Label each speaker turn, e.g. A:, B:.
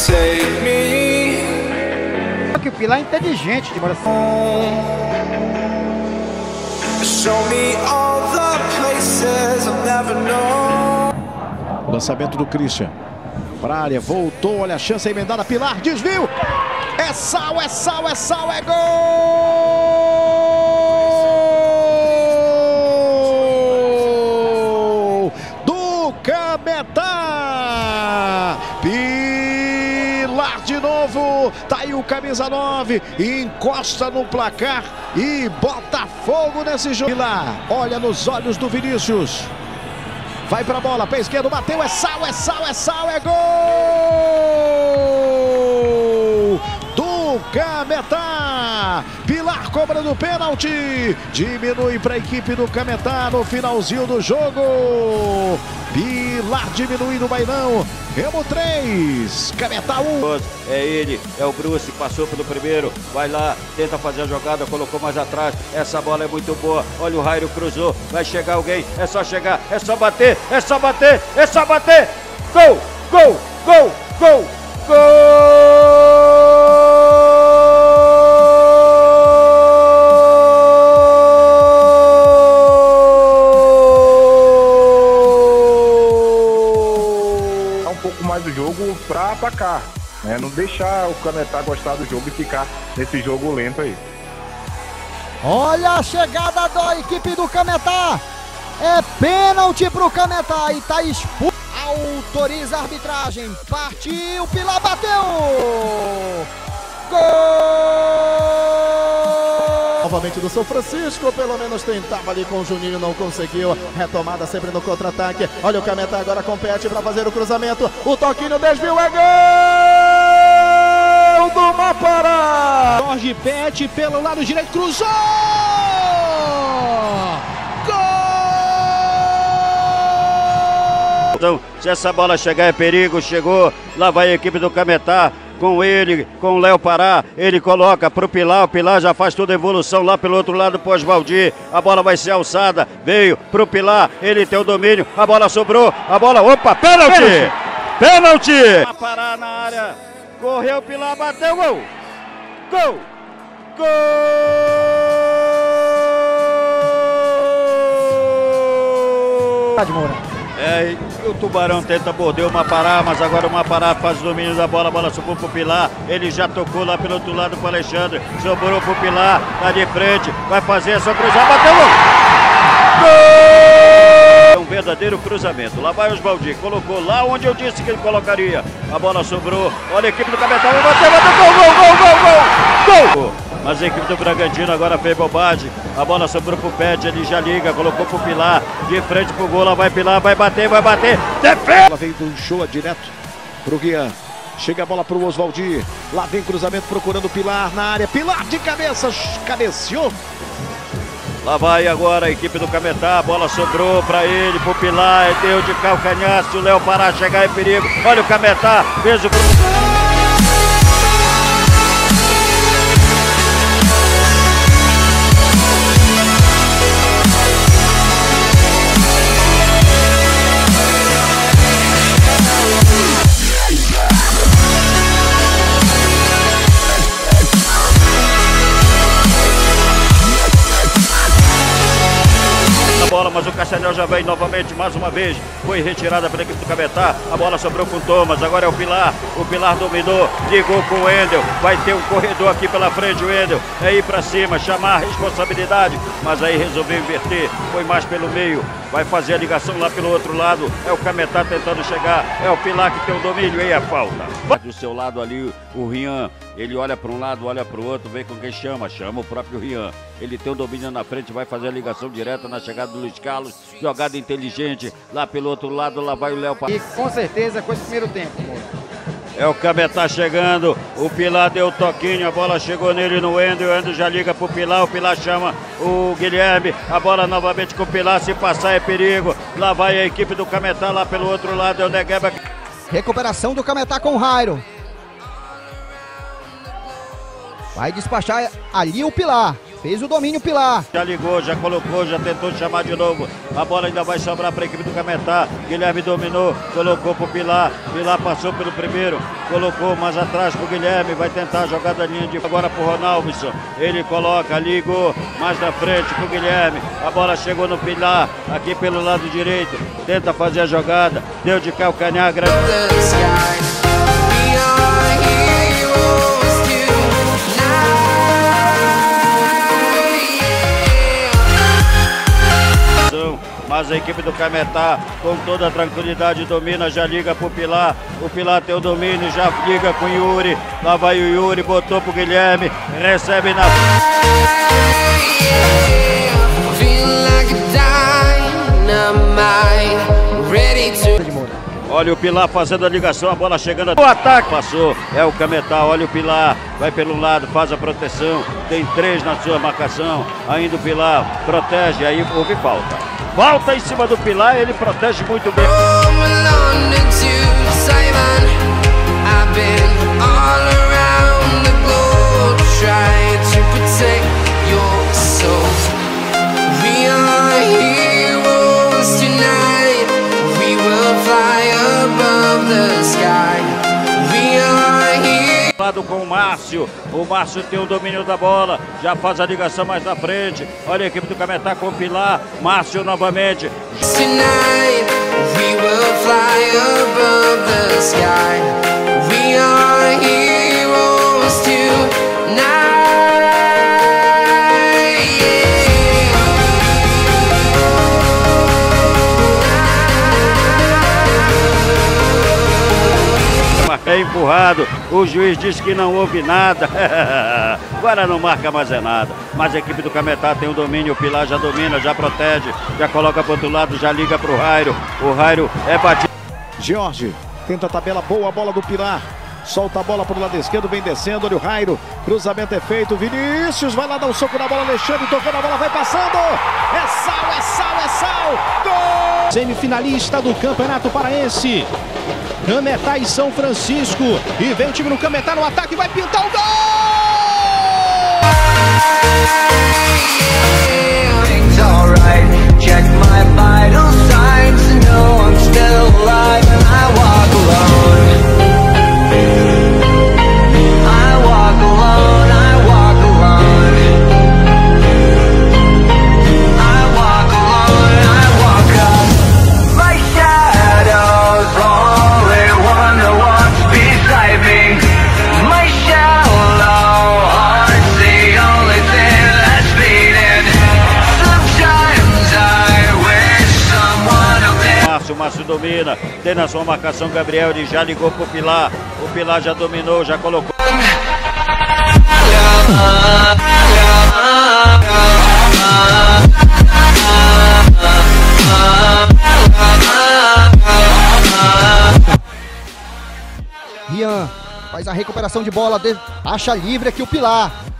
A: take me.
B: Que o Pilar é inteligente de coração.
A: Show me all the places I've never known.
C: O lançamento do Christian para a área, voltou, olha a chance emendada, Pilar, desvio, é sal, é sal, é sal, é gol do Cametá. Pilar de novo, tá aí o camisa 9, encosta no placar e bota fogo nesse jogo. Pilar, olha nos olhos do Vinícius. Vai pra bola, pé esquerdo, bateu, é sal, é sal, é sal, é gol do Cametá. Pilar cobrando pênalti, diminui para a equipe do Cametá no finalzinho do jogo. Pilar diminui no Bainão, Remo 3, Cametá 1.
D: É ele, é o Bruce, passou pelo primeiro, vai lá, tenta fazer a jogada, colocou mais atrás, essa bola é muito boa, olha o Jairo, cruzou, vai chegar alguém, é só chegar, é só bater, é só bater, é só bater, gol, gol, gol, gol, gol!
E: Mais o jogo para atacar, né? Não deixar o Cametá gostar do jogo e ficar nesse jogo lento aí.
B: Olha a chegada da equipe do Cametá, é pênalti pro Cametá e tá expulso. Autoriza a arbitragem, partiu, Pilar bateu, gol! Novamente do São Francisco, pelo menos tentava ali com o Juninho, não conseguiu. Retomada sempre no contra-ataque. Olha o Cametá agora compete para fazer o cruzamento. O toquinho desviou, é gol do Mapará. Jorge Pet pelo lado direito, cruzou!
D: Então, se essa bola chegar é perigo, chegou, lá vai a equipe do Cametá. Com ele, com o Léo Pará, ele coloca pro Pilar, o Pilar já faz toda a evolução lá pelo outro lado pro Osvaldir, a bola vai ser alçada, veio pro Pilar, ele tem o domínio, a bola sobrou, a bola, opa, pênalti! Pênalti! Pará na área, correu o Pilar, bateu, gol! Gol! Gol! É, o Tubarão tenta bordear o Mapará, mas agora o Mapará faz o domínio da bola, a bola sobrou pro Pilar, ele já tocou lá pelo outro lado pro Alexandre, sobrou pro Pilar, tá de frente, vai fazer essa cruzada, bateu, gol! Gol! É um verdadeiro cruzamento, lá vai o Osvaldir, colocou lá onde eu disse que ele colocaria, a bola sobrou, olha a equipe do Cametá, bateu, gol, gol, gol, gol, gol, gol! Mas a equipe do Bragantino agora fez bobagem, a bola sobrou pro Pet, ele já liga, colocou pro Pilar, de frente pro gol, lá vai Pilar, vai bater, defende!
C: Ela vem do show direto pro Rian, chega a bola pro Osvaldir, lá vem cruzamento procurando Pilar na área, Pilar de cabeça, cabeceou.
D: Lá vai agora a equipe do Cametá, a bola sobrou pra ele, pro Pilar, deu de calcanhar, se o Léo Pará chegar é perigo, olha o Cametá, fez o cruzamento. Mas o Castanhal já vem novamente, mais uma vez, foi retirada pela equipe do Cametá, a bola sobrou com o Thomas, agora é o Pilar dominou, ligou com o Wendel, vai ter um corredor aqui pela frente, o Wendel, é ir pra cima, chamar a responsabilidade, mas aí resolveu inverter, foi mais pelo meio, vai fazer a ligação lá pelo outro lado, é o Cametá tentando chegar, é o Pilar que tem o domínio, e a falta. Do seu lado ali, o Rian, ele olha para um lado, olha para o outro, vê com quem chama o próprio Rian. Ele tem o domínio na frente, vai fazer a ligação direta na chegada do Luiz Carlos, jogada inteligente, lá pelo outro lado, lá vai o Léo Pará.
B: E com certeza com esse primeiro tempo, amor.
D: É o Cametá chegando, o Pilar deu o toquinho, a bola chegou nele no Wendel, o Wendel já liga pro Pilar, o Pilar chama o Guilherme, a bola novamente com o Pilar, se passar é perigo, lá vai a equipe do Cametá, lá pelo outro lado é o Negueba.
B: Recuperação do Cametá com o Jairo. Vai despachar ali o Pilar.
F: Fez o domínio Pilar.
D: Já ligou, já colocou, já tentou chamar de novo. A bola ainda vai sobrar para a equipe do Cametá. Guilherme dominou, colocou para o Pilar. Pilar passou pelo primeiro, colocou mais atrás para o Guilherme. Vai tentar a jogada da linha de agora para o Ronaldson. Ele coloca, ligou mais na frente para o Guilherme. A bola chegou no Pilar, aqui pelo lado direito. Tenta fazer a jogada, deu de calcanhar grande. Mas a equipe do Cametá, com toda a tranquilidade, domina, já liga pro Pilar. O Pilar tem o domínio, já liga com o Yuri. Lá vai o Yuri, botou pro Guilherme, recebe na... Olha o Pilar fazendo a ligação, a bola chegando. O ataque passou, é o Cametá, olha o Pilar, vai pelo lado, faz a proteção. Tem 3 na sua marcação, ainda o Pilar protege, aí houve falta. Volta em cima do Pilar, ele protege muito bem. Com o Márcio tem o domínio da bola, já faz a ligação mais na frente. Olha a equipe do Cametá com o Pilar, Márcio novamente. É empurrado, o juiz disse que não houve nada. Agora não marca mais é nada. Mas a equipe do Cametá tem o domínio, o Pilar já domina, já protege, já coloca para o outro lado, já liga para o Rairo. O Rairo é batido.
C: Jorge tenta a tabela boa, a bola do Pilar. Solta a bola para o lado esquerdo, vem descendo, olha o Rairo. Cruzamento é feito, Vinícius vai lá dar um soco na bola, Alexandre tocou na bola, vai passando. É sal, é sal, é sal. Gol!
F: Semifinalista do Campeonato Paraense. Cametá e São Francisco. E vem o time do Cametá no ataque, vai pintar o gol! Check my vital signs to know I'm still alive and I walk alone. I walk alone, I walk alone. I walk alone, I walk up. My shadow's only one that walks beside me. My shallow heart's the only thing that's beating. Sometimes I wish someone will
D: O Márcio domina, tem na sua marcação Gabriel, ele já ligou pro Pilar. O Pilar já dominou, já colocou.
F: Rian faz a recuperação de bola, acha livre aqui o Pilar.